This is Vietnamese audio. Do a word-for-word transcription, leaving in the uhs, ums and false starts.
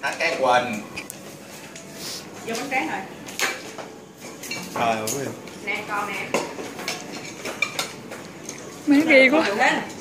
Thắng cái Quỳnh. Vô bánh tráng rồi. Trời ơi. Nè con nè. Mấy kỳ quá. Lên.